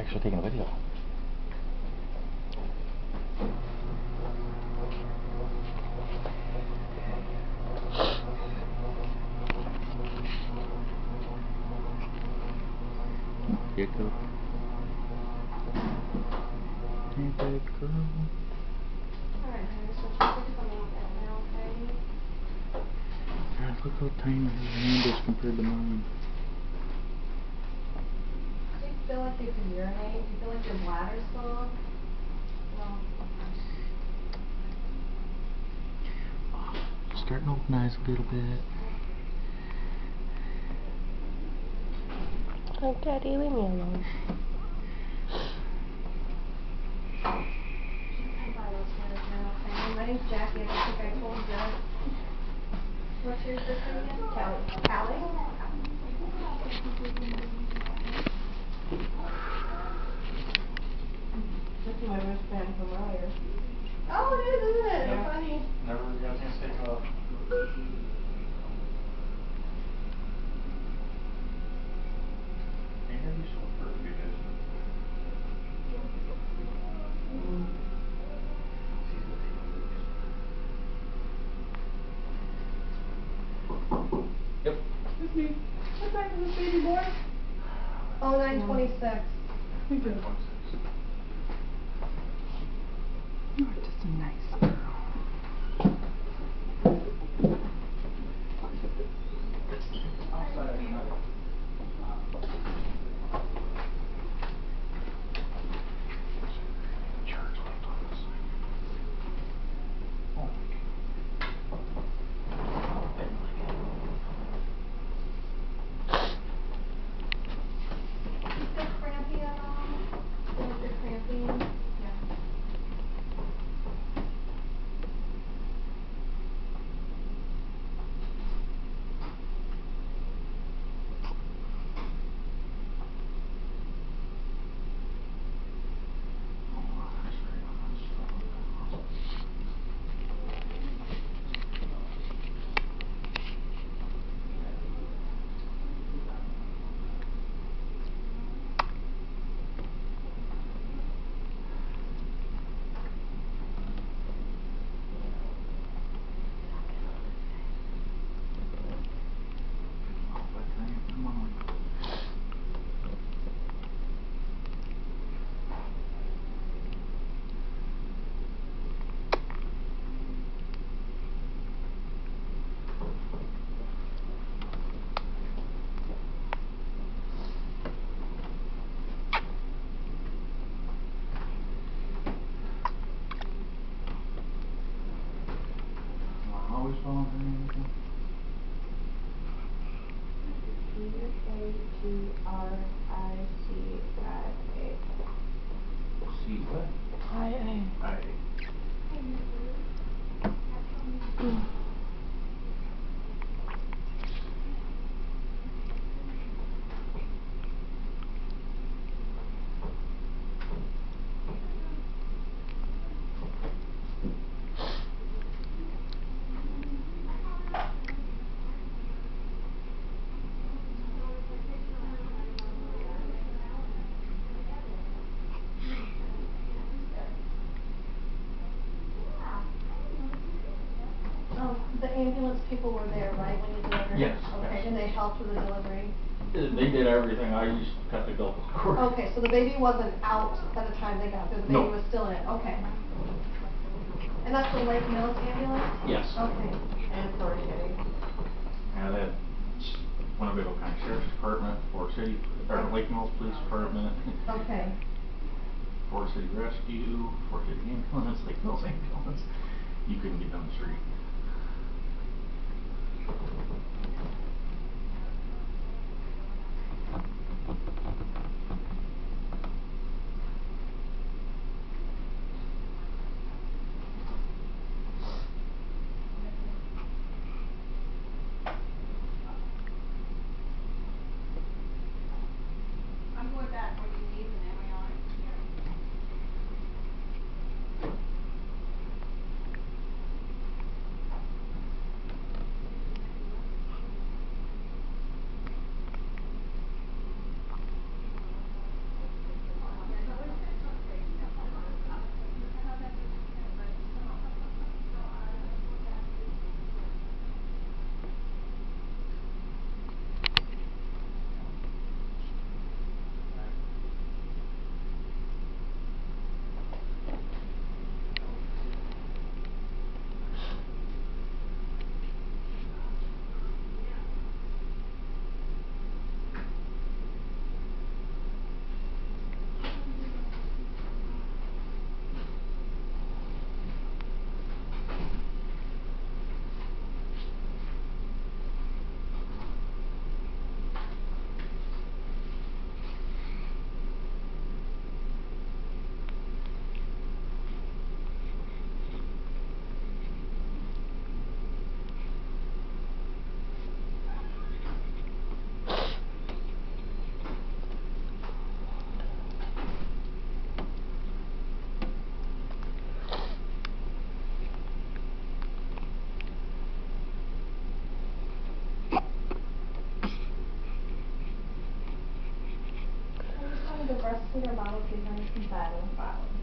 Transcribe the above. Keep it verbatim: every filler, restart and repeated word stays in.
actually taking a video. Gecko. Hey, babe girl. Alright, honey, so she's coming out that now, okay? God, look how tiny his hand is compared to mine. Do you feel like you can urinate? Do you feel like your bladder's full? No. Starting to open eyes a little bit. Oh, Daddy, leave me alone. My name's Jackie, I don't think I told you. What's your sister again? Callie. Callie? This is my wristband from earlier. Oh, it is, isn't it? Yeah. Funny. Never got a chance to take it off. Yep. Excuse me. What time is this baby born? Oh, nine twenty-six. You're just a nice girl. Always following her name. P A T R I C I A. C what? I A. I A. The ambulance people were there, right, when you delivered? Yes. Okay, Yes. and they helped with the delivery? They did everything. I used to cut the umbilical cord. Okay, so the baby wasn't out by the time they got there, the baby No. was still in it, okay. And that's the Lake Mills ambulance? Yes. Okay, and sorry, Kitty. And that Winnebago County Sheriff's Department, Fort City, or Lake Mills Police Department. Okay. Fort City Rescue, Fort City Ambulance, Lake Mills Ambulance. You couldn't get down the street. I'm going back when you leave and then we are. Peter bottle, please, honey. Bottle. Bottle.